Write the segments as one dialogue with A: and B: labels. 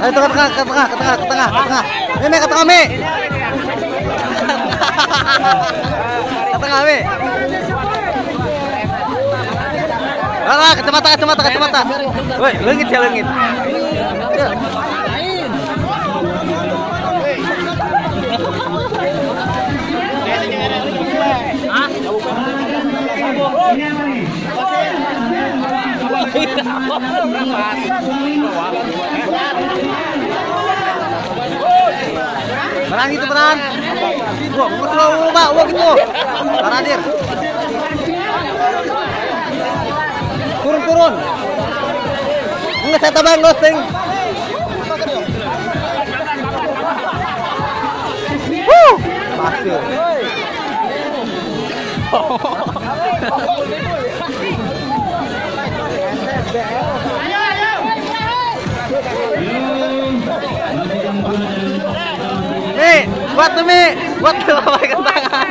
A: Ayo ke tengah, ke tengah, ke tengah, ke tengah, ke tengah. Mi, ke tengah, Mi. Ke tengah, Mi. Alah, kacamata, kacamata, kacamata. Woi, leungit ya, leungit. Menang itu menang. Wah, betul Pak, wah gitu. Taradir. Turun. Enggak saya tambah ghosting. Masuk. Mi, buat tuh Mi, buat tuh pakai tangan.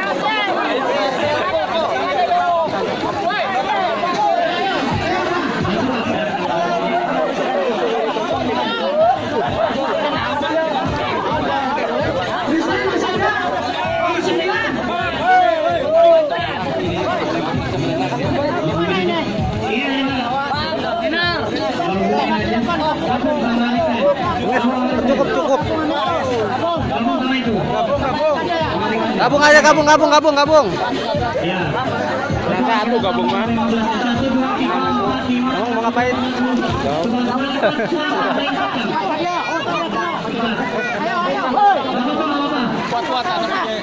A: Cukup. Gabung aja, gabung.
B: Satu gabung mah.
A: Kamu mau ngapain?
B: Kuat-kuatan.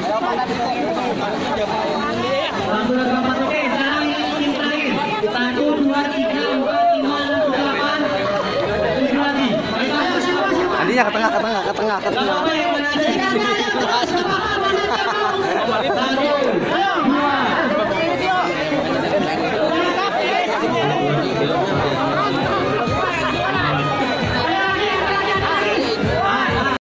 A: Andinya ke tengah.